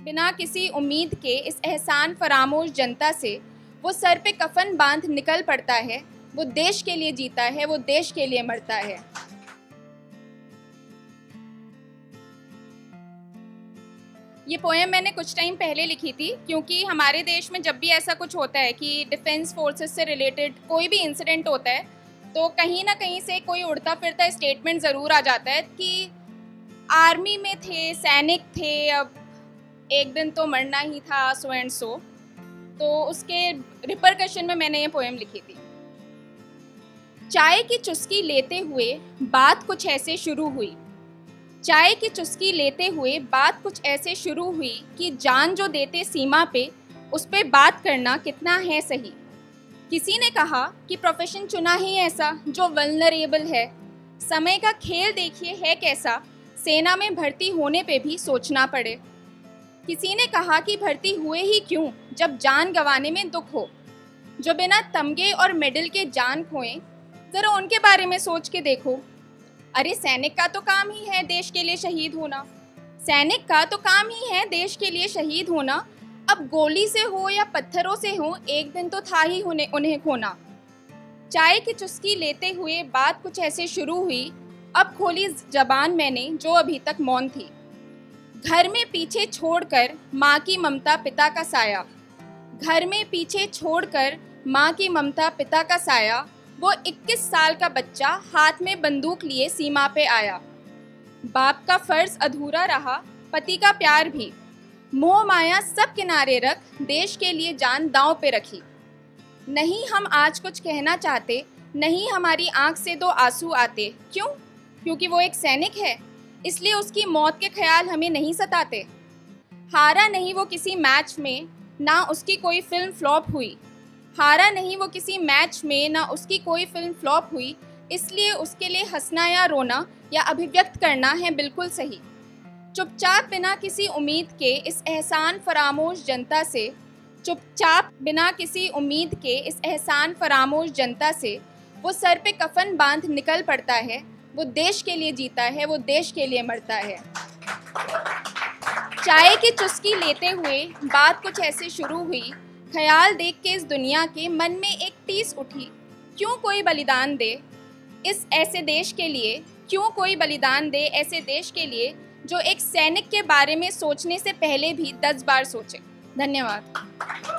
बिना किसी उम्मीद के इस एहसान फरामोश जनता से वो सर पे कफन बांध निकल पड़ता है। वो देश के लिए जीता है, वो देश के लिए मरता है। ये पोएम मैंने कुछ टाइम पहले लिखी थी, क्योंकि हमारे देश में जब भी ऐसा कुछ होता है कि डिफेंस फोर्सेस से रिलेटेड कोई भी इंसिडेंट होता है, तो कहीं ना कहीं से कोई उड़ता फिरता स्टेटमेंट ज़रूर आ जाता है कि आर्मी में थे, सैनिक थे, अब एक दिन तो मरना ही था, सो एंड सो। तो उसके रिपरकशन में मैंने ये पोएम लिखी थी। चाय की चुस्की लेते हुए बात कुछ ऐसे शुरू हुई। चाय की चुस्की लेते हुए बात कुछ ऐसे शुरू हुई कि जान जो देते सीमा पे, उस पे बात करना कितना है सही। किसी ने कहा कि प्रोफेशन चुना ही ऐसा जो वल्नरेबल है। समय का खेल देखिए है कैसा, सेना में भर्ती होने पे भी सोचना पड़े। किसी ने कहा कि भर्ती हुए ही क्यों जब जान गंवाने में दुख हो। जो बिना तमगे और मेडल के जान खोएं, ज़रा उनके बारे में सोच के देखो। अरे सैनिक का तो काम ही है देश के लिए शहीद होना। सैनिक का तो काम ही है देश के लिए शहीद होना। अब गोली से हो या पत्थरों से हो, एक दिन तो था ही उन्हें खोना। चाय की चुस्की लेते हुए बात कुछ ऐसे शुरू हुई। अब खोली जबान मैंने जो अभी तक मौन थी। घर में पीछे छोड़कर माँ की ममता पिता का साया। घर में पीछे छोड़कर माँ की ममता पिता का साया। वो 21 साल का बच्चा हाथ में बंदूक लिए सीमा पे आया। बाप का फर्ज अधूरा रहा, पति का प्यार भी। मोह माया सब किनारे रख, देश के लिए जान दांव पे रखी। नहीं हम आज कुछ कहना चाहते, नहीं हमारी आंख से दो आंसू आते। क्यों? क्योंकि वो एक सैनिक है, इसलिए उसकी मौत के ख्याल हमें नहीं सताते। हारा नहीं वो किसी मैच में, ना उसकी कोई फिल्म फ्लॉप हुई। हारा नहीं वो किसी मैच में, ना उसकी कोई फिल्म फ्लॉप हुई। इसलिए उसके लिए हंसना या रोना या अभिव्यक्त करना है बिल्कुल सही। चुपचाप बिना किसी उम्मीद के इस एहसान फरामोश जनता से, चुपचाप बिना किसी उम्मीद के इस एहसान फरामोश जनता से वो सर पे कफन बांध निकल पड़ता है। वो देश के लिए जीता है, वो देश के लिए मरता है। चाय की चुस्की लेते हुए बात कुछ ऐसे शुरू हुई। ख्याल देख के इस दुनिया के मन में एक टीस उठी। क्यों कोई बलिदान दे इस ऐसे देश के लिए, क्यों कोई बलिदान दे ऐसे देश के लिए जो एक सैनिक के बारे में सोचने से पहले भी 10 बार सोचे। धन्यवाद।